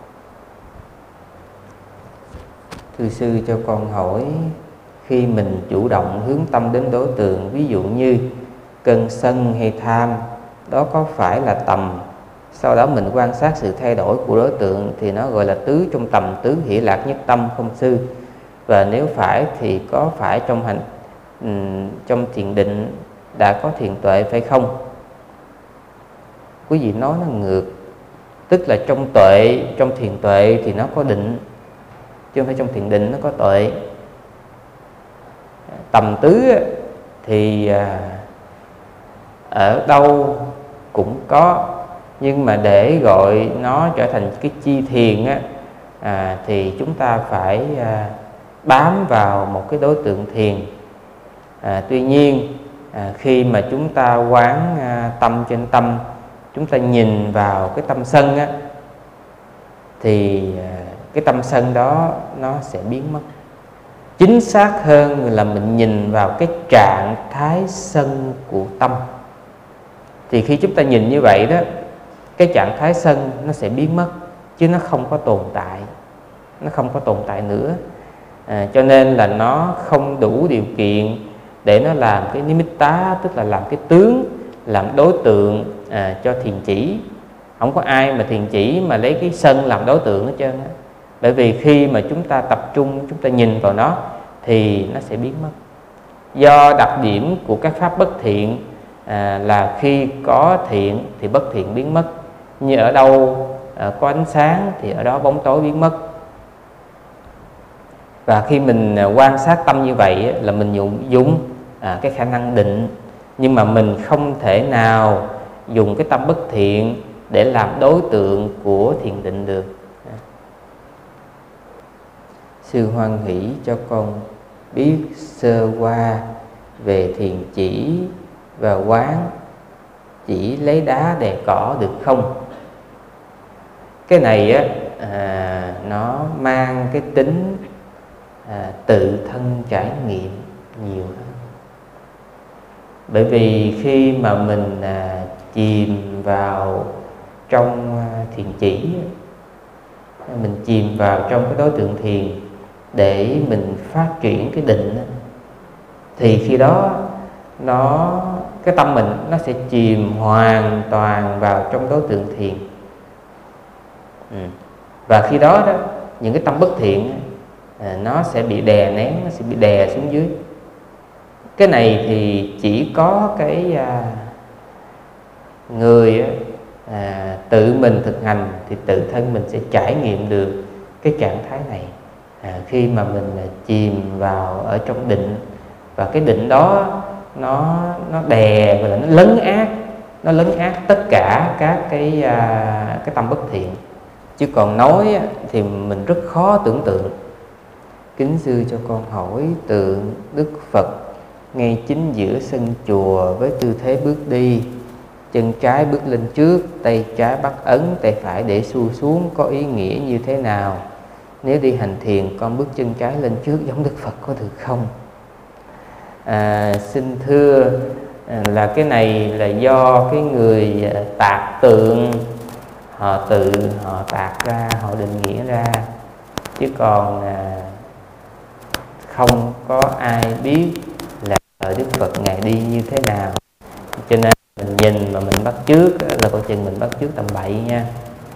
Thưa sư cho con hỏi, khi mình chủ động hướng tâm đến đối tượng, ví dụ như cơn sân hay tham, đó có phải là tầm, sau đó mình quan sát sự thay đổi của đối tượng thì nó gọi là tứ trong tầm tứ hỷ lạc nhất tâm không sư? Và nếu phải thì có phải trong hành um, trong thiền định đã có thiền tuệ phải không? Quý vị nói nó ngược, tức là trong tuệ, trong thiền tuệ thì nó có định, chứ không phải trong thiền định nó có tuệ. tầm tứ á, thì à, ở đâu cũng có, nhưng mà để gọi nó trở thành cái chi thiền á, à, thì chúng ta phải à, bám vào một cái đối tượng thiền. À, tuy nhiên à, khi mà chúng ta quán à, tâm trên tâm, chúng ta nhìn vào cái tâm sân á, thì à, cái tâm sân đó nó sẽ biến mất. Chính xác hơn là mình nhìn vào cái trạng thái sân của tâm. Thì khi chúng ta nhìn như vậy đó, cái trạng thái sân nó sẽ biến mất, chứ nó không có tồn tại. Nó không có tồn tại nữa. à, Cho nên là nó không đủ điều kiện để nó làm cái nimitta, tức là làm cái tướng, làm đối tượng à, cho thiền chỉ. Không có ai mà thiền chỉ mà lấy cái sân làm đối tượng hết trơn á. Bởi vì khi mà chúng ta tập trung, chúng ta nhìn vào nó thì nó sẽ biến mất. Do đặc điểm của các pháp bất thiện à, là khi có thiện thì bất thiện biến mất. Như ở đâu à, có ánh sáng thì ở đó bóng tối biến mất. Và khi mình quan sát tâm như vậy là mình dùng, dùng à, cái khả năng định. Nhưng mà mình không thể nào dùng cái tâm bất thiện để làm đối tượng của thiền định được. Sư hoan hỷ cho con biết sơ qua về thiền chỉ và quán chỉ lấy đá đè cỏ được không? Cái này á, à, nó mang cái tính à, tự thân trải nghiệm nhiều hơn. Bởi vì khi mà mình à, chìm vào trong à, thiền chỉ, mình chìm vào trong cái đối tượng thiền để mình phát triển cái định, thì khi đó nó cái tâm mình nó sẽ chìm hoàn toàn vào trong đối tượng thiền. ừ. Và khi đó, đó những cái tâm bất thiện à, nó sẽ bị đè nén, nó sẽ bị đè xuống dưới. Cái này thì chỉ có cái à, người à, tự mình thực hành thì tự thân mình sẽ trải nghiệm được cái trạng thái này. À, khi mà mình à, chìm vào ở trong định, và cái định đó nó nó đè và là nó lấn át, nó lấn át tất cả các cái à, cái tâm bất thiện. Chứ còn nói thì mình rất khó tưởng tượng. Kính sư cho con hỏi, tượng Đức Phật ngay chính giữa sân chùa với tư thế bước đi, chân trái bước lên trước, tay trái bắt ấn, tay phải để xuôi xuống, có ý nghĩa như thế nào? Nếu đi hành thiền con bước chân trái lên trước giống Đức Phật có được không? À, xin thưa là cái này là do cái người tạc tượng họ tự họ tạc ra, họ định nghĩa ra, chứ còn à, không có ai biết là Đức Phật Ngài đi như thế nào. Cho nên mình nhìn mà mình bắt chước là coi chừng mình bắt chước tầm bậy nha.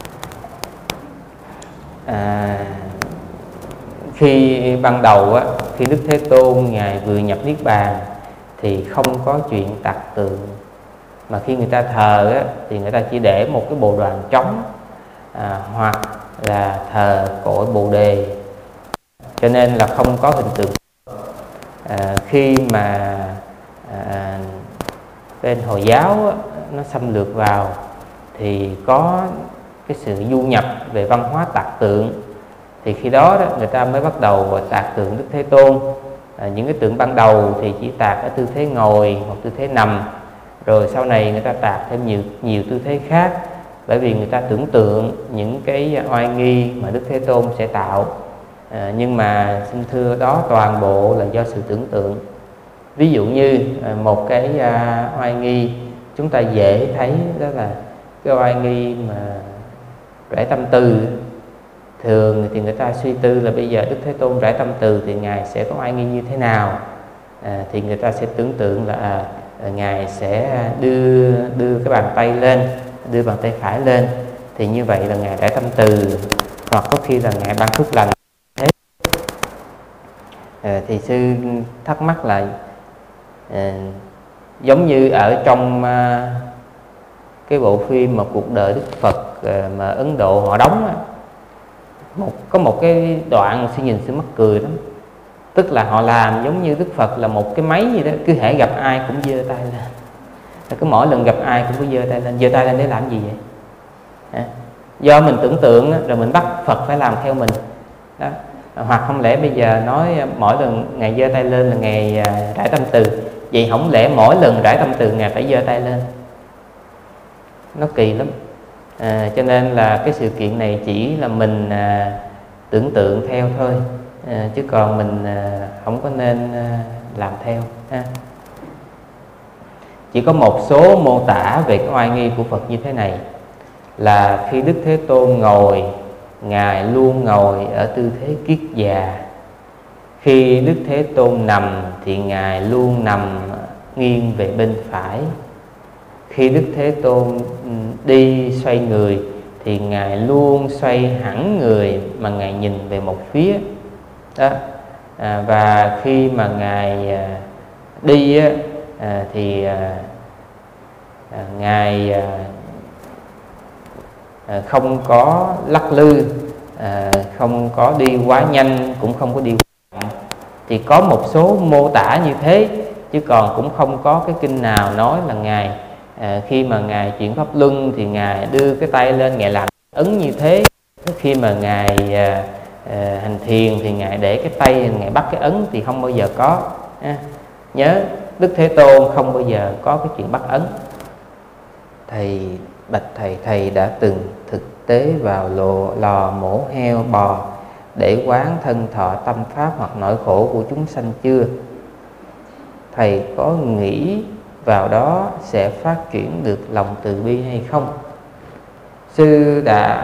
À, khi ban đầu á, khi Đức Thế Tôn Ngài vừa nhập Niết Bàn thì không có chuyện tạc tượng, mà khi người ta thờ á, thì người ta chỉ để một cái bồ đoàn trống, à, hoặc là thờ cội Bồ Đề, cho nên là không có hình tượng. À, khi mà à, bên Hồi giáo á, nó xâm lược vào thì có cái sự du nhập về văn hóa tạc tượng, thì khi đó, đó người ta mới bắt đầu tạc tượng Đức Thế Tôn. À, những cái tượng ban đầu thì chỉ tạc ở tư thế ngồi hoặc tư thế nằm, rồi sau này người ta tạc thêm nhiều nhiều tư thế khác, bởi vì người ta tưởng tượng những cái oai nghi mà Đức Thế Tôn sẽ tạo. À, nhưng mà xin thưa đó toàn bộ là do sự tưởng tượng. Ví dụ như à, một cái à, oai nghi chúng ta dễ thấy đó là cái oai nghi mà rải tâm từ. Thường thì người ta suy tư là bây giờ Đức Thế Tôn rải tâm từ thì Ngài sẽ có oai nghi như thế nào. À, thì người ta sẽ tưởng tượng là à, Ngài sẽ đưa đưa cái bàn tay lên, đưa bàn tay phải lên, thì như vậy là Ngài rải tâm từ, hoặc có khi là Ngài ban phước lành. Thế à, thì sư thắc mắc là à, giống như ở trong à, cái bộ phim mà Cuộc Đời Đức Phật à, mà Ấn Độ họ đóng á, một có một cái đoạn sư nhìn sư mắc cười lắm. Tức là họ làm giống như Đức Phật là một cái máy gì đó, cứ hễ gặp ai cũng giơ tay lên, cứ mỗi lần gặp ai cũng có giơ tay lên. Giơ tay lên để làm gì vậy? À, do mình tưởng tượng rồi mình bắt Phật phải làm theo mình đó. Hoặc không lẽ bây giờ nói mỗi lần Ngài giơ tay lên là Ngài rải tâm từ, vậy không lẽ mỗi lần rải tâm từ Ngài phải giơ tay lên? Nó kỳ lắm. À, cho nên là cái sự kiện này chỉ là mình à, tưởng tượng theo thôi, à, chứ còn mình à, không có nên à, làm theo ha. Chỉ có một số mô tả về cái oai nghi của Phật như thế này, là khi Đức Thế Tôn ngồi, Ngài luôn ngồi ở tư thế kiết già. Khi Đức Thế Tôn nằm thì Ngài luôn nằm nghiêng về bên phải. Khi Đức Thế Tôn đi xoay người thì Ngài luôn xoay hẳn người mà Ngài nhìn về một phía đó. À, và khi mà Ngài à, đi á, à, thì à, à, Ngài à, à, không có lắc lư, à, không có đi quá nhanh, cũng không có đi quá chậm. Thì có một số mô tả như thế, chứ còn cũng không có cái kinh nào nói là Ngài à, khi mà Ngài chuyển pháp luân thì Ngài đưa cái tay lên, Ngài làm ấn như thế. Khi mà Ngài à, à, hành thiền thì Ngài để cái tay, Ngài bắt cái ấn, thì không bao giờ có. À, nhớ Đức Thế Tôn không bao giờ có cái chuyện bắt ấn. Thầy bạch thầy, thầy đã từng thực tế vào lò, lò mổ heo bò để quán thân thọ tâm pháp hoặc nỗi khổ của chúng sanh chưa? Thầy có nghĩ vào đó sẽ phát triển được lòng từ bi hay không? Sư đã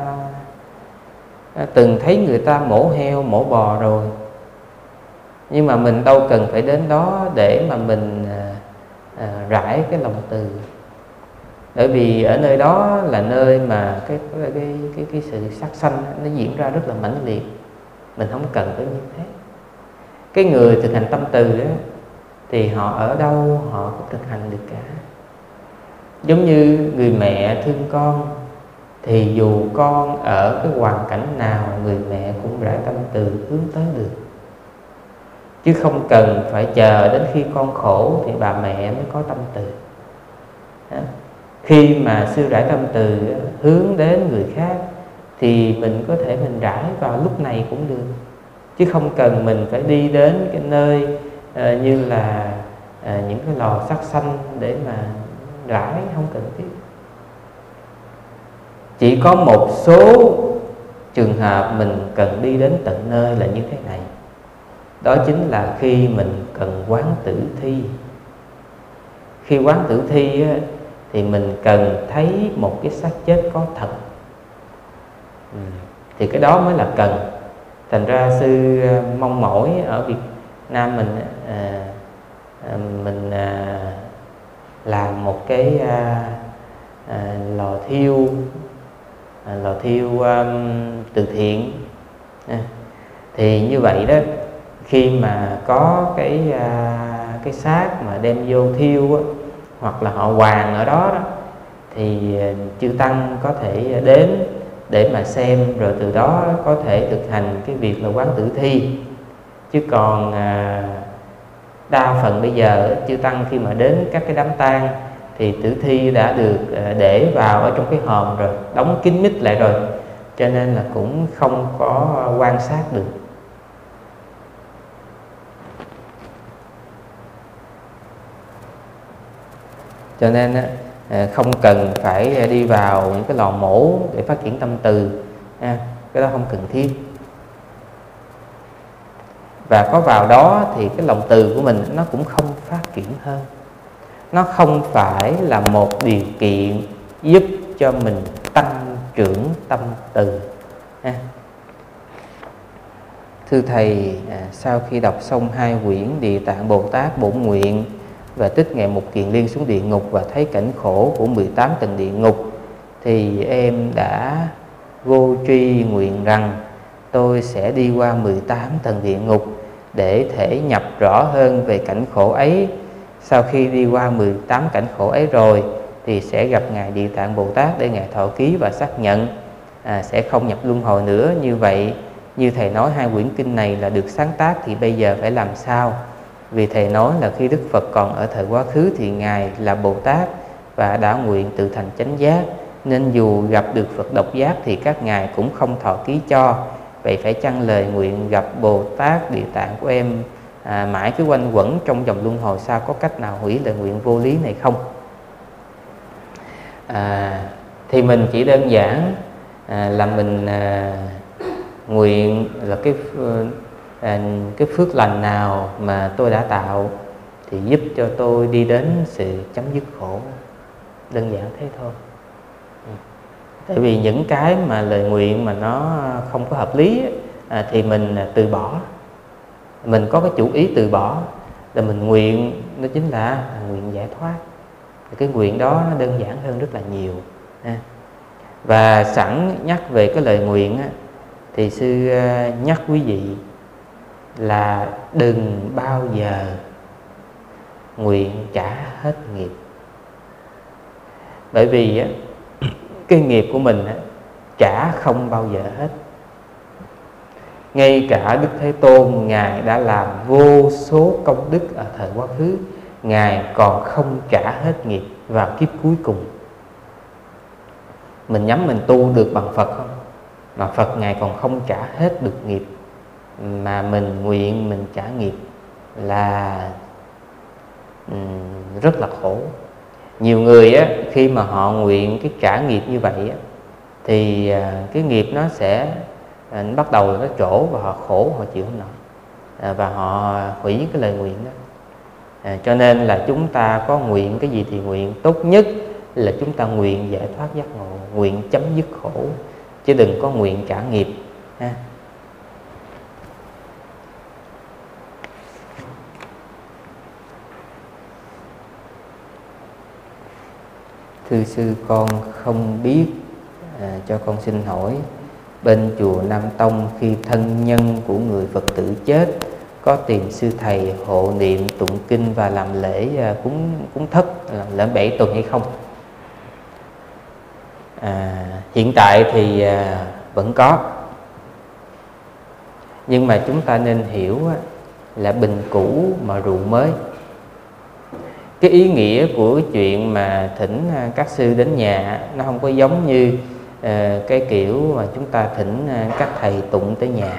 từng thấy người ta mổ heo, mổ bò rồi, nhưng mà mình đâu cần phải đến đó để mà mình à, à, rải cái lòng từ. Bởi vì ở nơi đó là nơi mà cái cái cái cái, cái sự sát sanh nó diễn ra rất là mãnh liệt. Mình không cần phải như thế. Cái người thực hành tâm từ đó, thì họ ở đâu họ cũng thực hành được cả. Giống như người mẹ thương con, thì dù con ở cái hoàn cảnh nào, người mẹ cũng rải tâm từ hướng tới được, chứ không cần phải chờ đến khi con khổ thì bà mẹ mới có tâm từ. Khi mà sư rải tâm từ hướng đến người khác thì mình có thể mình rải vào lúc này cũng được, chứ không cần mình phải đi đến cái nơi uh, như là uh, những cái lò sát sanh để mà rải, không cần thiết. Chỉ có một số trường hợp mình cần đi đến tận nơi là như thế này. Đó chính là khi mình cần quán tử thi. Khi quán tử thi á, thì mình cần thấy một cái xác chết có thật, ừ. thì cái đó mới là cần. Thành ra sư mong mỏi ở Việt Nam mình à, à, mình à, làm một cái à, à, lò thiêu à, lò thiêu um, từ thiện à. Thì như vậy đó, khi mà có cái à, cái xác mà đem vô thiêu á, hoặc là họ hoàng ở đó, đó thì chư tăng có thể đến để mà xem, rồi từ đó có thể thực hành cái việc là quán tử thi. Chứ còn à, đa phần bây giờ chư tăng khi mà đến các cái đám tang thì tử thi đã được à, để vào ở trong cái hòm rồi, đóng kín mít lại rồi, cho nên là cũng không có quan sát được. Cho nên không cần phải đi vào những cái lò mổ để phát triển tâm từ, cái đó không cần thiết. Và có vào đó thì cái lòng từ của mình nó cũng không phát triển hơn. Nó không phải là một điều kiện giúp cho mình tăng trưởng tâm từ. Thưa Thầy, sau khi đọc xong hai quyển Địa Tạng Bồ Tát Bổn Nguyện và Tích Ngày Một Kiền Liên xuống địa ngục và thấy cảnh khổ của mười tám tầng địa ngục, thì em đã vô tri nguyện rằng tôi sẽ đi qua mười tám tầng địa ngục để thể nhập rõ hơn về cảnh khổ ấy. Sau khi đi qua mười tám cảnh khổ ấy rồi thì sẽ gặp Ngài Địa Tạng Bồ Tát để Ngài thọ ký và xác nhận à, sẽ không nhập luân hồi nữa. Như vậy Như thầy nói hai quyển kinh này là được sáng tác thì bây giờ phải làm sao? Vì thầy nói là khi Đức Phật còn ở thời quá khứ thì Ngài là Bồ Tát và đã nguyện tự thành chánh giác, nên dù gặp được Phật độc giác thì các ngài cũng không thọ ký cho. Vậy phải chăng lời nguyện gặp Bồ Tát Địa Tạng của em à, mãi cứ quanh quẩn trong vòng luân hồi, sao có cách nào hủy lời nguyện vô lý này không? À, thì mình chỉ đơn giản à, là mình à, nguyện là cái à, cái phước lành nào mà tôi đã tạo thì giúp cho tôi đi đến sự chấm dứt khổ. Đơn giản thế thôi. Tại vì những cái mà lời nguyện mà nó không có hợp lý à, thì mình từ bỏ. Mình có cái chủ ý từ bỏ là mình nguyện, đó chính là nguyện giải thoát. Cái nguyện đó nó đơn giản hơn rất là nhiều. Và sẵn nhắc về cái lời nguyện á, thì sư nhắc quý vị là đừng bao giờ nguyện trả hết nghiệp. Bởi vì á, cái nghiệp của mình á, trả không bao giờ hết. Ngay cả Đức Thế Tôn, Ngài đã làm vô số công đức ở thời quá khứ, Ngài còn không trả hết nghiệp vào kiếp cuối cùng. Mình nhắm mình tu được bằng Phật không? Mà Phật Ngài còn không trả hết được nghiệp, mà mình nguyện mình trả nghiệp là um, rất là khổ. Nhiều người á, khi mà họ nguyện cái trả nghiệp như vậy á, thì à, cái nghiệp nó sẽ à, nó bắt đầu nó trổ và họ khổ, họ chịu không nổi à, và họ hủy cái lời nguyện đó. À, cho nên là chúng ta có nguyện cái gì thì nguyện, tốt nhất là chúng ta nguyện giải thoát giác ngộ, nguyện chấm dứt khổ, chứ đừng có nguyện trả nghiệp ha. Thưa sư, con không biết, à, cho con xin hỏi, bên chùa Nam Tông khi thân nhân của người Phật tử chết có tìm sư thầy hộ niệm tụng kinh và làm lễ à, cúng cúng thất, làm lễ bảy tuần hay không? À, hiện tại thì à, vẫn có, nhưng mà chúng ta nên hiểu á, là bình cũ mà rượu mới. Cái ý nghĩa của chuyện mà thỉnh các sư đến nhà nó không có giống như uh, cái kiểu mà chúng ta thỉnh uh, các thầy tụng tới nhà.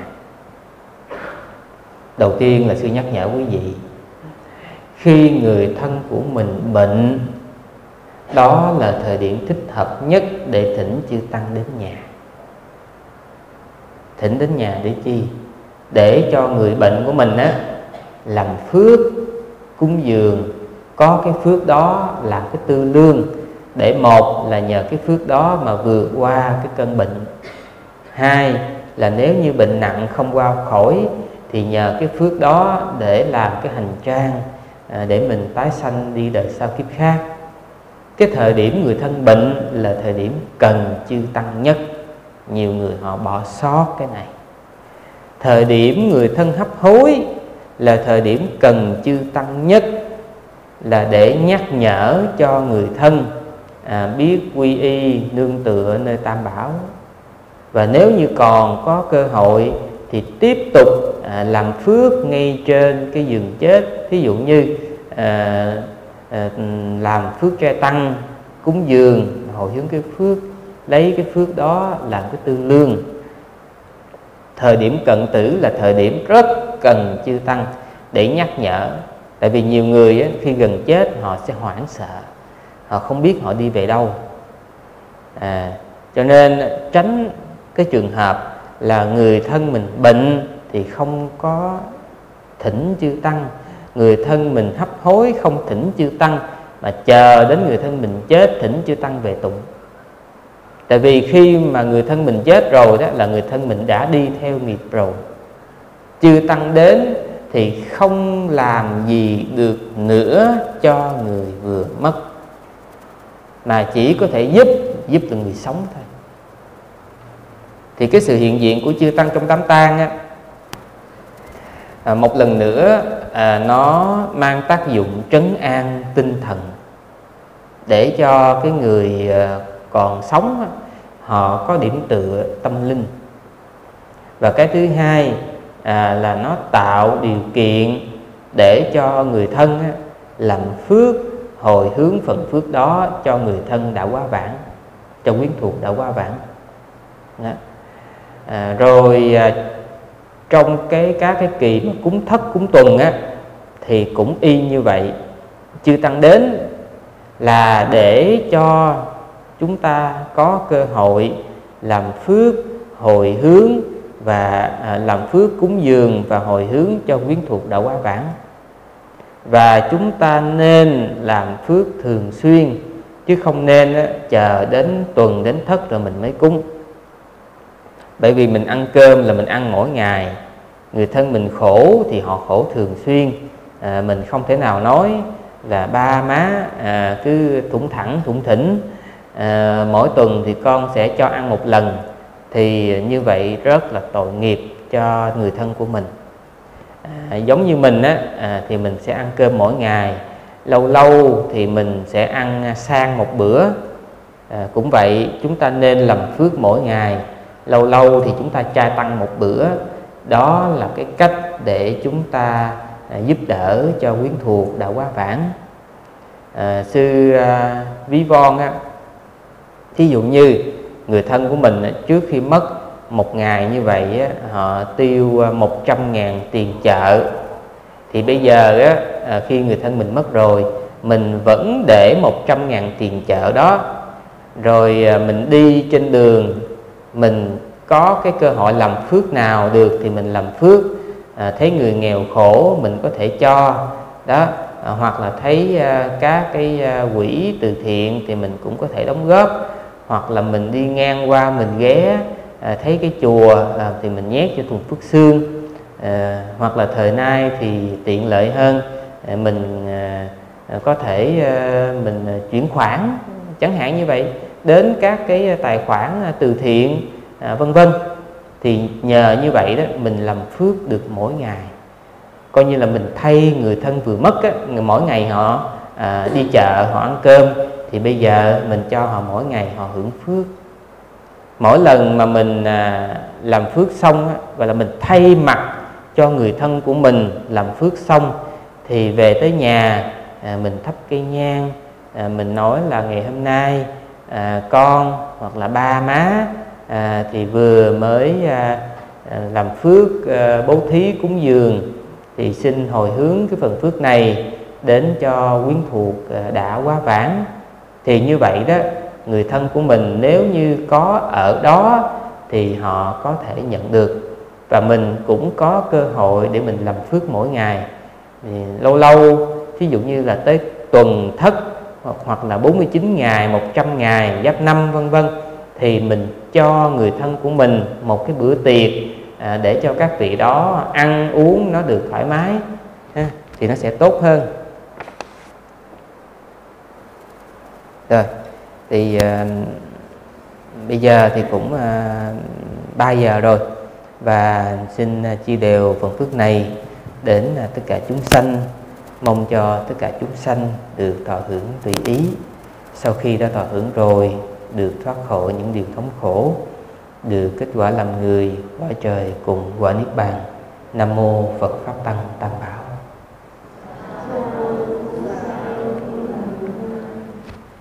Đầu tiên là sư nhắc nhở quý vị, khi người thân của mình bệnh, đó là thời điểm thích hợp nhất để thỉnh chư tăng đến nhà. Thỉnh đến nhà để chi? Để cho người bệnh của mình á, làm phước, cúng dường, có cái phước đó làm cái tư lương, để một là nhờ cái phước đó mà vượt qua cái cơn bệnh. Hai là nếu như bệnh nặng không qua khỏi thì nhờ cái phước đó để làm cái hành trang à, để mình tái sanh đi đời sau kiếp khác. Cái thời điểm người thân bệnh là thời điểm cần chư tăng nhất. Nhiều người họ bỏ sót cái này. Thời điểm người thân hấp hối là thời điểm cần chư tăng nhất, là để nhắc nhở cho người thân à, biết quy y nương tựa nơi Tam Bảo. Và nếu như còn có cơ hội thì tiếp tục à, làm phước ngay trên cái giường chết. Ví dụ như à, à, làm phước trai tăng, cúng dường, hồi hướng cái phước, lấy cái phước đó làm cái tư lương. Thời điểm cận tử là thời điểm rất cần chư tăng để nhắc nhở. Tại vì nhiều người á, khi gần chết họ sẽ hoảng sợ, họ không biết họ đi về đâu à, cho nên tránh cái trường hợp là người thân mình bệnh thì không có thỉnh chư tăng, người thân mình hấp hối không thỉnh chư tăng, mà chờ đến người thân mình chết thỉnh chư tăng về tụng. Tại vì khi mà người thân mình chết rồi đó là người thân mình đã đi theo nghiệp rồi. Chư tăng đến thì không làm gì được nữa cho người vừa mất, mà chỉ có thể giúp giúp được người sống thôi. Thì cái sự hiện diện của chư tăng trong đám tang á, à, một lần nữa à, nó mang tác dụng trấn an tinh thần, để cho cái người à, còn sống á, họ có điểm tựa tâm linh. Và cái thứ hai à, là nó tạo điều kiện để cho người thân á, làm phước, hồi hướng phần phước đó cho người thân đã quá vãng, cho quyến thuộc đã quá vãng. Đó. À, rồi à, trong cái các cái kỳ mà cúng thất cúng tuần á, thì cũng y như vậy. Chư Tăng đến là để cho chúng ta có cơ hội làm phước, hồi hướng và à, làm phước cúng dường và hồi hướng cho quyến thuộc đã quá vãng. Và chúng ta nên làm phước thường xuyên, chứ không nên á, chờ đến tuần đến thất rồi mình mới cúng. Bởi vì mình ăn cơm là mình ăn mỗi ngày, người thân mình khổ thì họ khổ thường xuyên. à, Mình không thể nào nói là ba má à, cứ thủng thẳng thủng thỉnh, à, mỗi tuần thì con sẽ cho ăn một lần, thì như vậy rất là tội nghiệp cho người thân của mình. à, Giống như mình á, à, thì mình sẽ ăn cơm mỗi ngày, lâu lâu thì mình sẽ ăn sang một bữa. à, Cũng vậy, chúng ta nên làm phước mỗi ngày, lâu lâu thì chúng ta trai tăng một bữa. Đó là cái cách để chúng ta à, giúp đỡ cho quyến thuộc đã quá vãng. à, Sư à, Ví Von á, thí dụ như người thân của mình á, trước khi mất một ngày như vậy á, họ tiêu một trăm ngàn tiền chợ. Thì bây giờ á, à, khi người thân mình mất rồi, mình vẫn để một trăm ngàn tiền chợ đó. Rồi à, mình đi trên đường, mình có cái cơ hội làm phước nào được thì mình làm phước. à, Thấy người nghèo khổ mình có thể cho đó. à, Hoặc là thấy à, các cái à, quỹ từ thiện thì mình cũng có thể đóng góp. Hoặc là mình đi ngang qua mình ghé à, thấy cái chùa à, thì mình nhét cho thùng phước xương. à, Hoặc là thời nay thì tiện lợi hơn, à, mình à, có thể à, mình chuyển khoản chẳng hạn như vậy đến các cái tài khoản từ thiện à, vân vân. Thì nhờ như vậy đó mình làm phước được mỗi ngày, coi như là mình thay người thân vừa mất á, mỗi ngày họ à, đi chợ họ ăn cơm, thì bây giờ mình cho họ mỗi ngày họ hưởng phước. Mỗi lần mà mình à, làm phước xong á, gọi là mình thay mặt cho người thân của mình làm phước xong, thì về tới nhà à, mình thắp cây nhang, à, mình nói là ngày hôm nay à, con hoặc là ba má à, thì vừa mới à, à, làm phước à, bố thí cúng dường, thì xin hồi hướng cái phần phước này đến cho quyến thuộc à, đã quá vãng. Thì như vậy đó, người thân của mình nếu như có ở đó thì họ có thể nhận được, và mình cũng có cơ hội để mình làm phước mỗi ngày. Thì lâu lâu ví dụ như là tới tuần thất hoặc, hoặc là bốn mươi chín ngày, một trăm ngày, giáp năm vân vân, thì mình cho người thân của mình một cái bữa tiệc à, để cho các vị đó ăn uống nó được thoải mái ha, thì nó sẽ tốt hơn. Rồi thì à, bây giờ thì cũng à, ba giờ rồi, và xin chia đều phần phước này đến à, tất cả chúng sanh. Mong cho tất cả chúng sanh được thọ hưởng tùy ý, sau khi đã thọ hưởng rồi được thoát khỏi những điều thống khổ, được kết quả làm người, quả trời cùng quả niết bàn. Nam mô Phật Pháp Tăng Tam Bảo.